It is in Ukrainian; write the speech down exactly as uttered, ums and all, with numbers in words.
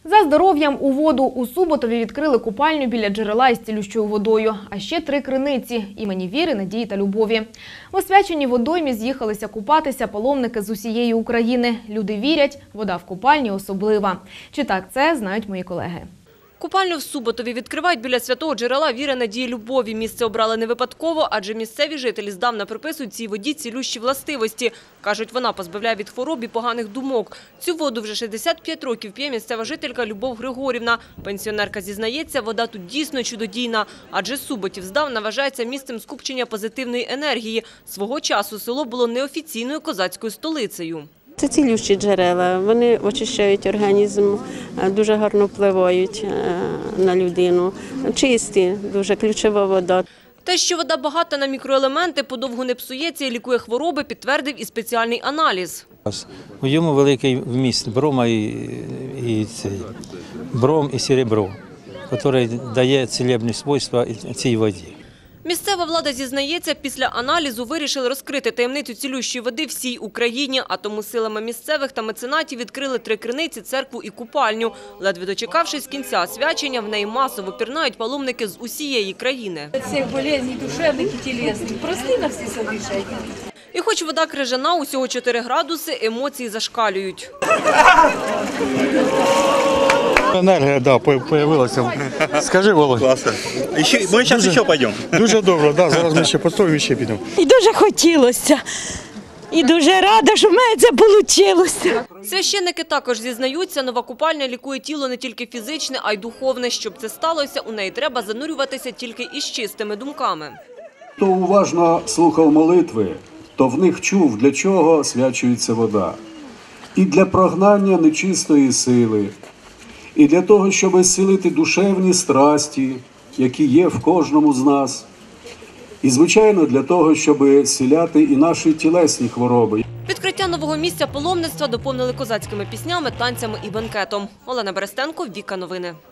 За здоров'ям у воду у Суботові відкрили купальню біля джерела із цілющою водою. А ще три криниці – імені Віри, Надії та Любові. В освяченій водоймі з'їхалися купатися паломники з усієї України. Люди вірять, вода в купальні особлива. Чи так це, знають мої колеги. Купальню в Суботові відкривають біля святого джерела Віри, Надії, Любові. Місце обрали не випадково, адже місцеві жителі здавна приписують цій воді цілющі властивості. Кажуть, вона позбавляє від хвороб і поганих думок. Цю воду вже шістдесят п'ять років п'є місцева жителька Любов Григорівна. Пенсіонерка зізнається, вода тут дійсно чудодійна, адже Суботів здавна вважається місцем скупчення позитивної енергії. Свого часу село було неофіційною козацькою столицею. Це цілющі джерела, вони очищають організм, дуже гарно впливають на людину. Чисті, дуже ключова вода. Те, що вода багата на мікроелементи, подовгу не псується і лікує хвороби, підтвердив і спеціальний аналіз. У ньому великий вміст брома і, і цей, бром і серебро, який дає цілебні свойства цій воді. Місцева влада зізнається, після аналізу вирішили розкрити таємницю цілющої води всій Україні, а тому силами місцевих та меценатів відкрили три криниці, церкву і купальню. Ледве дочекавшись кінця освячення, в неї масово пірнають паломники з усієї країни. Всіх болезней душевних і тілесних, прости на всі совершення. І хоч вода крижана, усього чотири градуси, емоції зашкалюють. Енергія, да, появилася. Скажи, Володь. Класно. Ще, ми зараз ще підемо. Дуже добре, да, зараз ми ще постоїмо і ще підемо. І дуже хотілося. І дуже рада, що в мене це вийшло. Священники також зізнаються, нова купальня лікує тіло не тільки фізичне, а й духовне. Щоб це сталося, у неї треба занурюватися тільки із чистими думками. Хто уважно слухав молитви, то в них чув, для чого свячується вода. І для прогнання нечистої сили, і для того, щоб зцілити душевні страсті, які є в кожному з нас. І, звичайно, для того, щоб зціляти і наші тілесні хвороби. Відкриття нового місця паломництва доповнили козацькими піснями, танцями і бенкетом. Олена Берестенко, Віка Новини.